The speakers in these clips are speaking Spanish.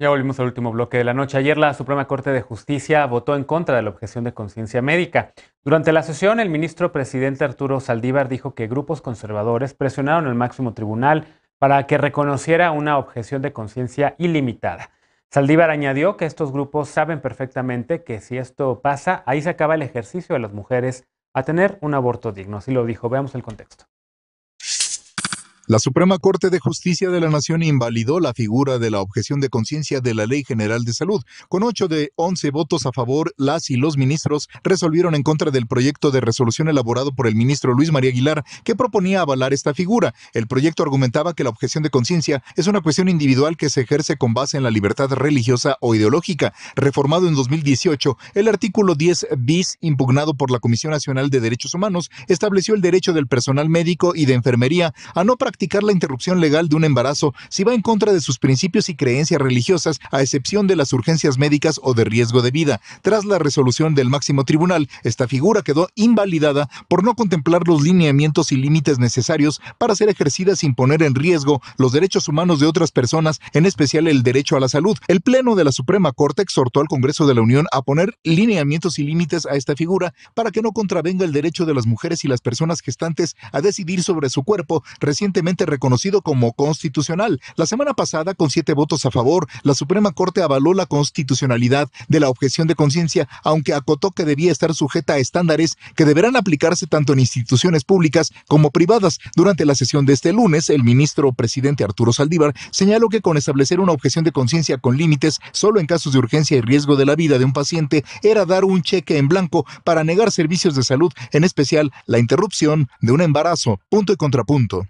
Ya volvimos al último bloque de la noche. Ayer la Suprema Corte de Justicia votó en contra de la objeción de conciencia médica. Durante la sesión, el ministro presidente Arturo Saldívar dijo que grupos conservadores presionaron al máximo tribunal para que reconociera una objeción de conciencia ilimitada. Saldívar añadió que estos grupos saben perfectamente que si esto pasa, ahí se acaba el ejercicio de las mujeres a tener un aborto digno. Así lo dijo. Veamos el contexto. La Suprema Corte de Justicia de la Nación invalidó la figura de la objeción de conciencia de la Ley General de Salud. Con 8 de 11 votos a favor, las y los ministros resolvieron en contra del proyecto de resolución elaborado por el ministro Luis María Aguilar, que proponía avalar esta figura. El proyecto argumentaba que la objeción de conciencia es una cuestión individual que se ejerce con base en la libertad religiosa o ideológica. Reformado en 2018, el artículo 10 bis, impugnado por la Comisión Nacional de Derechos Humanos, estableció el derecho del personal médico y de enfermería a no practicar la interrupción legal de un embarazo si va en contra de sus principios y creencias religiosas, a excepción de las urgencias médicas o de riesgo de vida. Tras la resolución del máximo tribunal, esta figura quedó invalidada por no contemplar los lineamientos y límites necesarios para ser ejercida sin poner en riesgo los derechos humanos de otras personas, en especial el derecho a la salud. El Pleno de la Suprema Corte exhortó al Congreso de la Unión a poner lineamientos y límites a esta figura para que no contravenga el derecho de las mujeres y las personas gestantes a decidir sobre su cuerpo, recientemente reconocido como constitucional. La semana pasada, con 7 votos a favor, la Suprema Corte avaló la constitucionalidad de la objeción de conciencia, aunque acotó que debía estar sujeta a estándares que deberán aplicarse tanto en instituciones públicas como privadas. Durante la sesión de este lunes, el ministro presidente Arturo Saldívar señaló que con establecer una objeción de conciencia con límites solo en casos de urgencia y riesgo de la vida de un paciente era dar un cheque en blanco para negar servicios de salud, en especial la interrupción de un embarazo. Punto y contrapunto.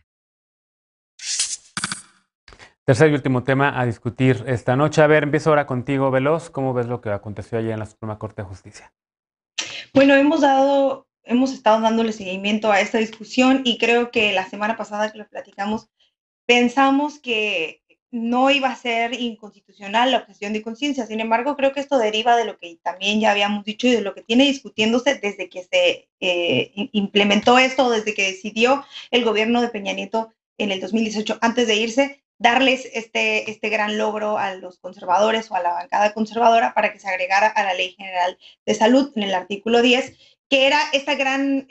Tercer y último tema a discutir esta noche. A ver, empiezo ahora contigo, Veloz. ¿Cómo ves lo que aconteció ayer en la Suprema Corte de Justicia? Bueno, hemos estado dándole seguimiento a esta discusión y creo que la semana pasada que lo platicamos, pensamos que no iba a ser inconstitucional la objeción de conciencia. Sin embargo, creo que esto deriva de lo que también ya habíamos dicho y de lo que tiene discutiéndose desde que se implementó esto, desde que decidió el gobierno de Peña Nieto en el 2018, antes de irse, darles este gran logro a los conservadores o a la bancada conservadora para que se agregara a la Ley General de Salud en el artículo 10, que era este gran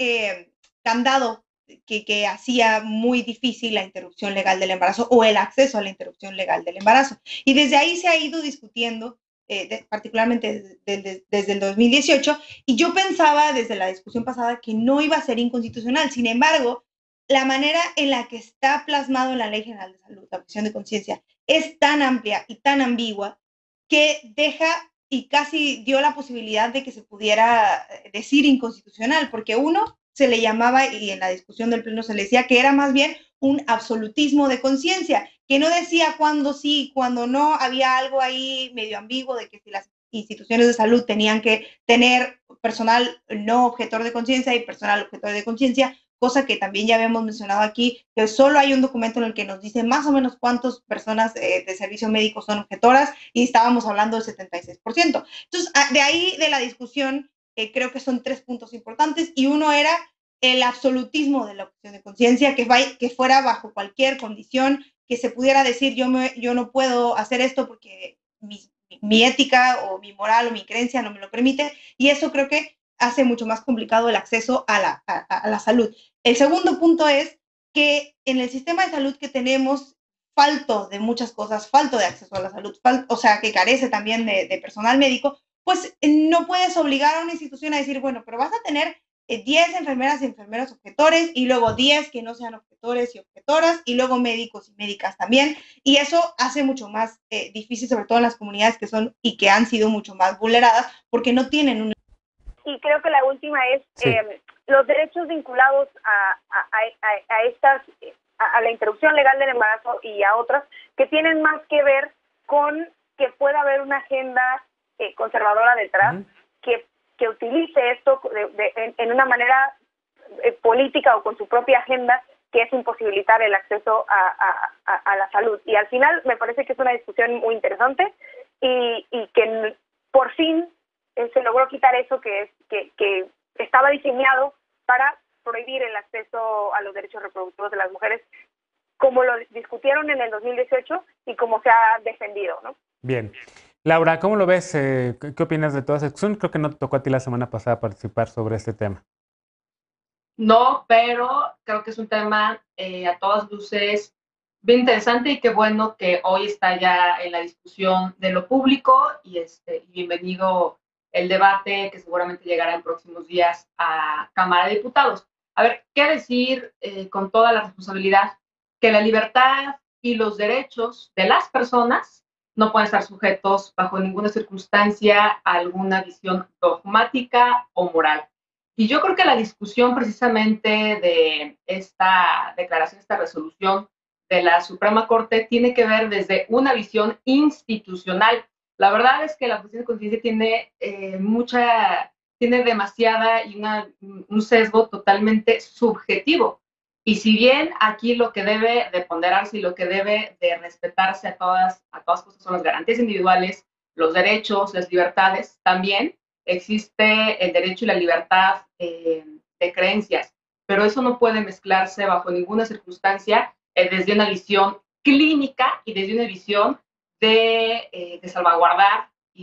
candado que hacía muy difícil la interrupción legal del embarazo o el acceso a la interrupción legal del embarazo. Y desde ahí se ha ido discutiendo, particularmente desde el 2018, y yo pensaba desde la discusión pasada que no iba a ser inconstitucional. Sin embargo, la manera en la que está plasmado en la Ley General de Salud, la objeción de conciencia, es tan amplia y tan ambigua que deja y casi dio la posibilidad de que se pudiera decir inconstitucional, porque uno se le llamaba, y en la discusión del Pleno se le decía que era más bien un absolutismo de conciencia, que no decía cuándo sí, cuándo no, había algo ahí medio ambiguo de que si las instituciones de salud tenían que tener personal no objetor de conciencia y personal objetor de conciencia, cosa que también ya habíamos mencionado aquí, que solo hay un documento en el que nos dice más o menos cuántas personas de servicio médico son objetoras y estábamos hablando del 76%. Entonces, de ahí de la discusión, creo que son 3 puntos importantes y uno era el absolutismo de la objeción de conciencia, que fuera bajo cualquier condición, que se pudiera decir yo no puedo hacer esto porque mi ética o mi moral o mi creencia no me lo permite, y eso creo que hace mucho más complicado el acceso a la salud. El segundo punto es que en el sistema de salud que tenemos, falto de muchas cosas, falto de acceso a la salud, o sea, que carece también de personal médico, pues no puedes obligar a una institución a decir, bueno, pero vas a tener 10 enfermeras y enfermeros objetores y luego 10 que no sean objetores y objetoras y luego médicos y médicas también, y eso hace mucho más difícil, sobre todo en las comunidades que son y que han sido mucho más vulneradas porque no tienen un... Y creo que la última es Sí. los derechos vinculados a estas, a la interrupción legal del embarazo y a otras que tienen más que ver con que pueda haber una agenda conservadora detrás, que utilice esto en una manera política o con su propia agenda, que es imposibilitar el acceso a la salud. Y al final me parece que es una discusión muy interesante y que por fin se logró quitar eso que estaba diseñado para prohibir el acceso a los derechos reproductivos de las mujeres, como lo discutieron en el 2018 y como se ha defendido, ¿no? Bien. Laura, ¿cómo lo ves? ¿Qué opinas de toda esa discusión? Creo que no te tocó a ti la semana pasada participar sobre este tema. No, pero creo que es un tema a todas luces bien interesante y qué bueno que hoy está ya en la discusión de lo público y bienvenido el debate que seguramente llegará en próximos días a Cámara de Diputados. A ver, ¿qué decir con toda la responsabilidad? Que la libertad y los derechos de las personas no pueden estar sujetos bajo ninguna circunstancia a alguna visión dogmática o moral. Y yo creo que la discusión precisamente de esta declaración, esta resolución de la Suprema Corte tiene que ver desde una visión institucional. La verdad es que la objeción de conciencia tiene demasiada y un sesgo totalmente subjetivo. Y si bien aquí lo que debe de ponderarse y lo que debe de respetarse a todas cosas son las garantías individuales, los derechos, las libertades, también existe el derecho y la libertad de creencias, pero eso no puede mezclarse bajo ninguna circunstancia desde una visión clínica y desde una visión de salvaguardar y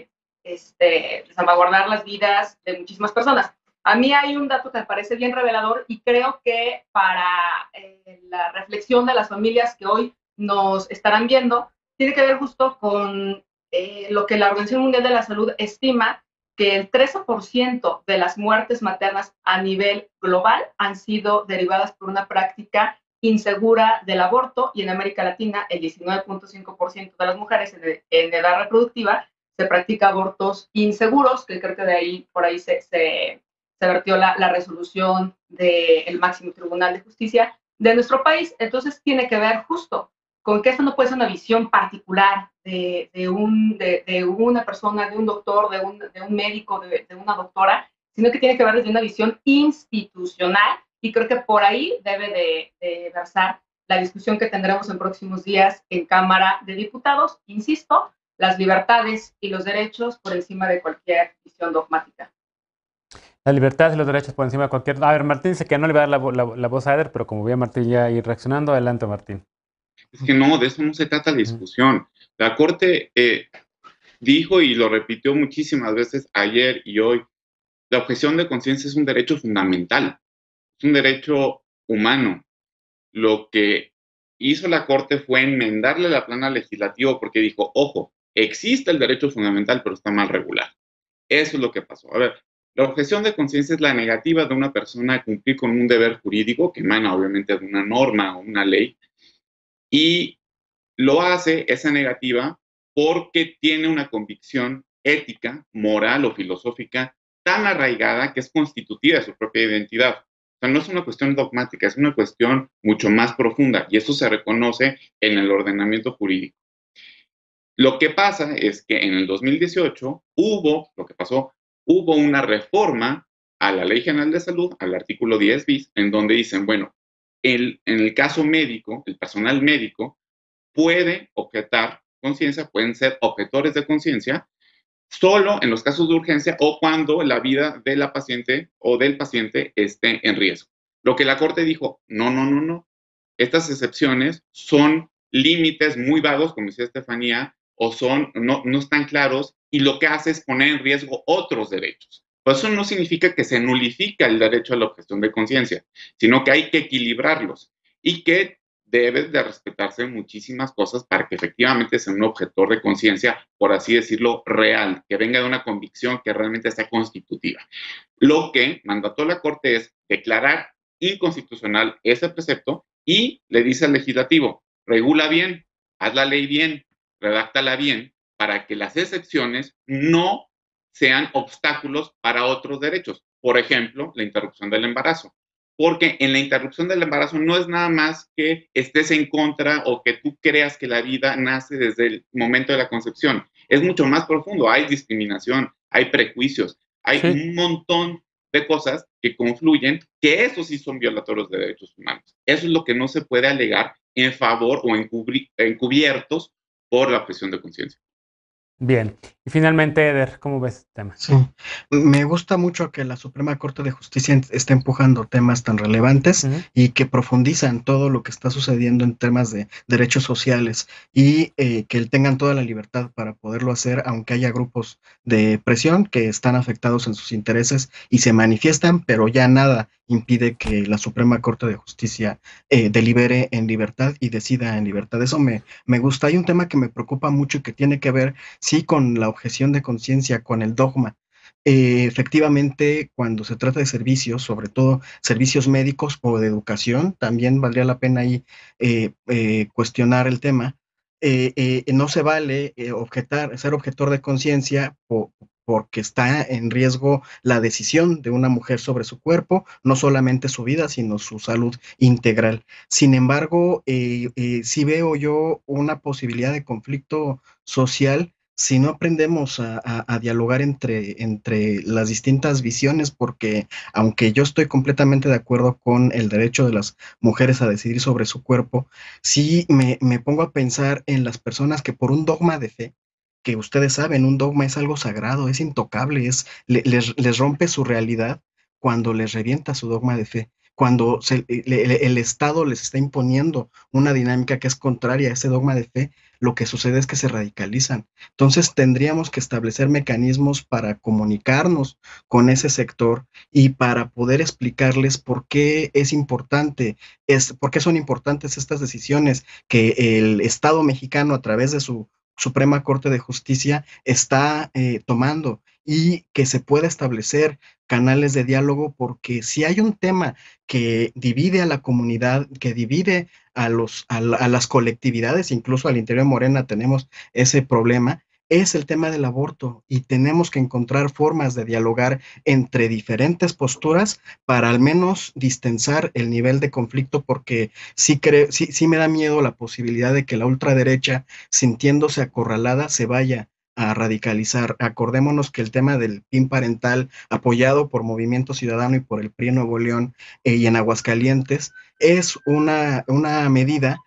de salvaguardar las vidas de muchísimas personas. A mí hay un dato que me parece bien revelador y creo que para la reflexión de las familias que hoy nos estarán viendo, tiene que ver justo con lo que la Organización Mundial de la Salud estima que el 13% de las muertes maternas a nivel global han sido derivadas por una práctica insegura del aborto, y en América Latina el 19.5% de las mujeres en edad reproductiva se practica abortos inseguros, que creo que por ahí se vertió la resolución del máximo tribunal de justicia de nuestro país. Entonces tiene que ver justo con que esto no puede ser una visión particular de una persona, de un doctor, de un médico, de una doctora, sino que tiene que ver desde una visión institucional, y creo que por ahí debe de versar la discusión que tendremos en próximos días en Cámara de Diputados. Insisto, las libertades y los derechos por encima de cualquier visión dogmática. La libertad y los derechos por encima de cualquier... A ver, Martín dice que no le va a dar la voz a Eder, pero como vi a Martín ya ir reaccionando, adelante, Martín. Es que no, de eso no se trata la discusión. La Corte dijo y lo repitió muchísimas veces ayer y hoy, la objeción de conciencia es un derecho fundamental, es un derecho humano. Lo que hizo la Corte fue enmendarle la plana legislativa porque dijo, ojo, existe el derecho fundamental, pero está mal regulado. Eso es lo que pasó. A ver, la objeción de conciencia es la negativa de una persona a cumplir con un deber jurídico que emana obviamente de una norma o una ley, y lo hace esa negativa porque tiene una convicción ética, moral o filosófica tan arraigada que es constitutiva de su propia identidad. O sea, no es una cuestión dogmática, es una cuestión mucho más profunda, y eso se reconoce en el ordenamiento jurídico. Lo que pasa es que en el 2018 hubo una reforma a la Ley General de Salud, al artículo 10 bis, en donde dicen, bueno, en el caso médico, el personal médico puede objetar conciencia, pueden ser objetores de conciencia, solo en los casos de urgencia o cuando la vida de la paciente o del paciente esté en riesgo. Lo que la Corte dijo, no. Estas excepciones son límites muy vagos, como decía Estefanía, o no están claros, y lo que hace es poner en riesgo otros derechos. Pero eso no significa que se nulifica el derecho a la objeción de conciencia, sino que hay que equilibrarlos y que debe de respetarse muchísimas cosas para que efectivamente sea un objetor de conciencia, por así decirlo, real, que venga de una convicción que realmente sea constitutiva. Lo que mandató la Corte es declarar inconstitucional ese precepto y le dice al legislativo, regula bien, haz la ley bien, redáctala bien, para que las excepciones no sean obstáculos para otros derechos. Por ejemplo, la interrupción del embarazo. Porque en la interrupción del embarazo no es nada más que estés en contra o que tú creas que la vida nace desde el momento de la concepción. Es mucho más profundo. Hay discriminación, hay prejuicios, hay un montón de cosas que confluyen, que esos sí son violatorios de derechos humanos. Eso es lo que no se puede alegar en favor o encubiertos por la objeción de conciencia. Bien. Y finalmente, Eder, ¿cómo ves este tema? Sí, me gusta mucho que la Suprema Corte de Justicia esté empujando temas tan relevantes y que profundizan todo lo que está sucediendo en temas de derechos sociales y que tengan toda la libertad para poderlo hacer, aunque haya grupos de presión que están afectados en sus intereses y se manifiestan, pero ya nada impide que la Suprema Corte de Justicia delibere en libertad y decida en libertad. Eso me gusta. Hay un tema que me preocupa mucho y que tiene que ver, sí, con la objeción de conciencia, con el dogma. Efectivamente, cuando se trata de servicios, sobre todo servicios médicos o de educación, también valdría la pena ahí cuestionar el tema. No se vale ser objetor de conciencia porque está en riesgo la decisión de una mujer sobre su cuerpo, no solamente su vida, sino su salud integral. Sin embargo, sí veo yo una posibilidad de conflicto social si no aprendemos a dialogar entre las distintas visiones, porque aunque yo estoy completamente de acuerdo con el derecho de las mujeres a decidir sobre su cuerpo, sí me pongo a pensar en las personas que por un dogma de fe, que ustedes saben, un dogma es algo sagrado, es intocable, les rompe su realidad cuando les revienta su dogma de fe, cuando el Estado les está imponiendo una dinámica que es contraria a ese dogma de fe. Lo que sucede es que se radicalizan. Entonces tendríamos que establecer mecanismos para comunicarnos con ese sector y para poder explicarles por qué es importante, por qué son importantes estas decisiones que el Estado mexicano a través de su Suprema Corte de Justicia está tomando, y que se pueda establecer canales de diálogo, porque si hay un tema que divide a la comunidad, que divide a las colectividades, incluso al interior de Morena tenemos ese problema, es el tema del aborto, y tenemos que encontrar formas de dialogar entre diferentes posturas para al menos distensar el nivel de conflicto, porque sí me da miedo la posibilidad de que la ultraderecha, sintiéndose acorralada, se vaya a radicalizar. Acordémonos que el tema del PIN parental, apoyado por Movimiento Ciudadano y por el PRI en Nuevo León y en Aguascalientes, es una medida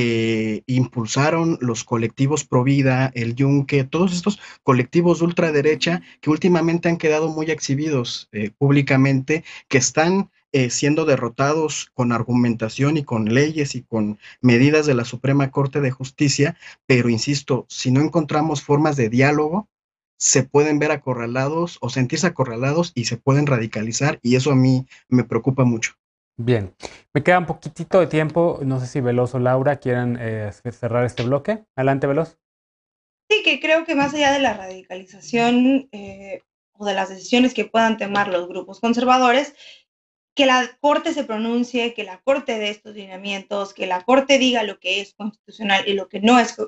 que impulsaron los colectivos Provida, el Yunque, todos estos colectivos de ultraderecha que últimamente han quedado muy exhibidos públicamente, que están siendo derrotados con argumentación y con leyes y con medidas de la Suprema Corte de Justicia, pero insisto, si no encontramos formas de diálogo, se pueden ver acorralados o sentirse acorralados y se pueden radicalizar, y eso a mí me preocupa mucho. Bien, me queda un poquitito de tiempo, no sé si Veloz o Laura quieran cerrar este bloque. Adelante, Veloz. Sí, que creo que más allá de la radicalización o de las decisiones que puedan tomar los grupos conservadores, que la Corte se pronuncie, que la Corte dé estos lineamientos, que la Corte diga lo que es constitucional y lo que no es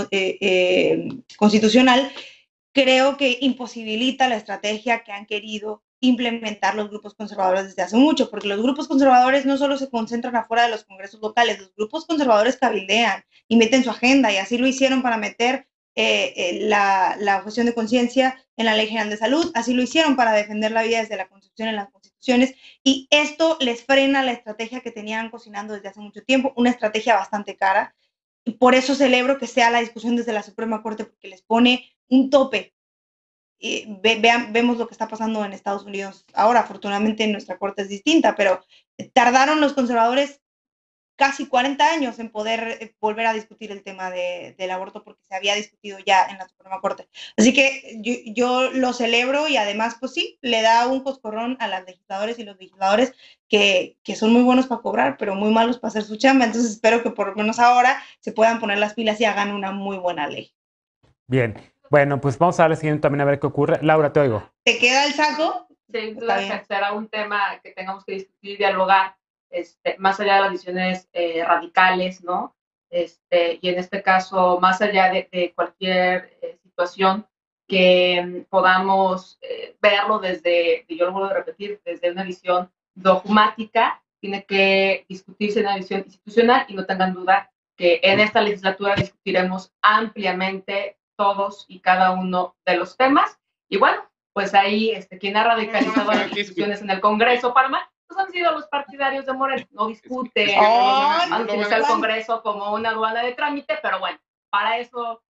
constitucional, creo que imposibilita la estrategia que han querido implementar los grupos conservadores desde hace mucho, porque los grupos conservadores no solo se concentran afuera de los congresos locales, los grupos conservadores cabildean y meten su agenda, y así lo hicieron para meter la objeción de conciencia en la Ley General de Salud, así lo hicieron para defender la vida desde la Constitución en las constituciones, y esto les frena la estrategia que tenían cocinando desde hace mucho tiempo, una estrategia bastante cara, y por eso celebro que sea la discusión desde la Suprema Corte, porque les pone un tope. Vemos lo que está pasando en Estados Unidos ahora. Afortunadamente nuestra Corte es distinta, pero tardaron los conservadores casi 40 años en poder volver a discutir el tema del aborto, porque se había discutido ya en la Suprema Corte. Así que yo lo celebro, y además, pues sí, le da un coscorrón a las legisladoras y los legisladores que son muy buenos para cobrar, pero muy malos para hacer su chamba. Entonces espero que por lo menos ahora se puedan poner las pilas y hagan una muy buena ley. Bien, bueno, pues vamos a darle seguimiento también a ver qué ocurre. Laura, te oigo. ¿Te queda el saco? Sin duda será un tema que tengamos que discutir y dialogar, más allá de las visiones radicales, ¿no? Y en este caso, más allá de cualquier situación, que podamos verlo desde, y yo lo vuelvo a repetir, desde una visión dogmática, tiene que discutirse en una visión institucional, y no tengan duda que en esta legislatura discutiremos ampliamente todos y cada uno de los temas. Y bueno, pues ahí quien ha radicalizado las discusiones en el Congreso, Parma, pues han sido los partidarios de Morena. No discuten, han utilizado el Congreso como una aduana de trámite, pero bueno, para eso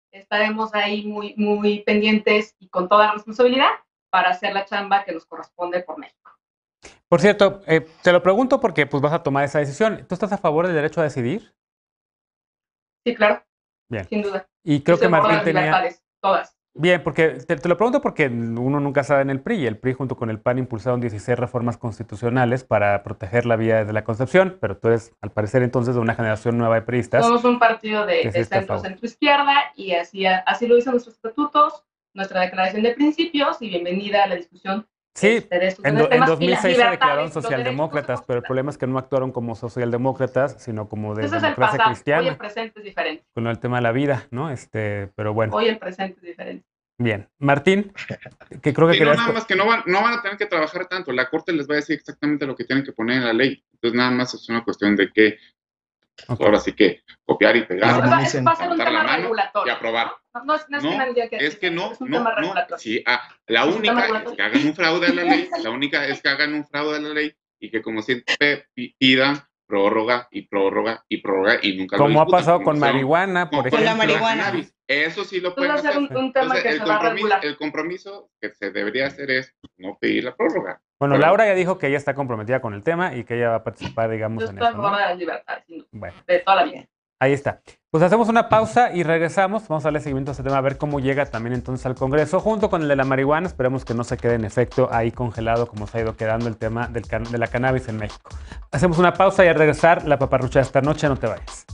estaremos ahí muy, muy pendientes y con toda la responsabilidad para hacer la chamba que nos corresponde por México. Por cierto, te lo pregunto porque pues, vas a tomar esa decisión. ¿Tú estás a favor del derecho a decidir? Sí, claro. Bien. Sin duda. Y creo que Martín las libertades, todas. Bien, porque te lo pregunto porque uno nunca sabe en el PRI. El PRI junto con el PAN impulsaron 16 reformas constitucionales para proteger la vía desde la concepción, pero tú eres, al parecer, entonces de una generación nueva de priistas. Somos un partido de centro-izquierda y así lo dicen nuestros estatutos, nuestra declaración de principios y bienvenida a la discusión. Sí, en 2006 se declararon socialdemócratas, pero el problema es que no actuaron como socialdemócratas, sino como de democracia cristiana. Hoy el presente es diferente. Con el tema de la vida, ¿no? Pero bueno. Hoy el presente es diferente. Bien. Martín, que creo que sí, nada más que no van a tener que trabajar tanto. La Corte les va a decir exactamente lo que tienen que poner en la ley. Entonces nada más es una cuestión de que ahora sí que copiar y pegar. Va a ser un tema regulatorio. Y aprobar. No es que no. Es un tema regulatorio. Sí, la única es que hagan un fraude a la ley. La única es que hagan un fraude a la ley y que como siempre pidan prórroga y prórroga y prórroga y nunca lo discutan. Como ha pasado con marihuana, por ejemplo. Con la marihuana. Eso sí lo pueden hacer. Un tema que se va a regular. El compromiso que se debería hacer es no pedir la prórroga. Bueno, Laura ya dijo que ella está comprometida con el tema y que ella va a participar, digamos, en eso. Yo estoy a favor de las libertades, bueno, de toda la vida. Ahí está. Pues hacemos una pausa y regresamos. Vamos a darle seguimiento a este tema, a ver cómo llega también entonces al Congreso, junto con el de la marihuana. Esperemos que no se quede en efecto ahí congelado como se ha ido quedando el tema de la cannabis en México. Hacemos una pausa y al regresar, la paparrucha de esta noche, no te vayas.